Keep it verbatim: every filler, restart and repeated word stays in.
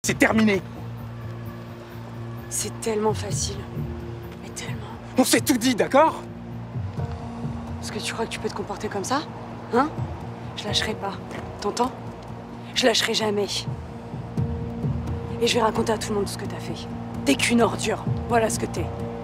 C'est terminé. C'est tellement facile. Mais tellement. On s'est tout dit, d'accord? Est-ce que tu crois que tu peux te comporter comme ça? Hein? Je lâcherai pas. T'entends? Je lâcherai jamais. Et je vais raconter à tout le monde ce que t'as fait. T'es qu'une ordure. Voilà ce que t'es.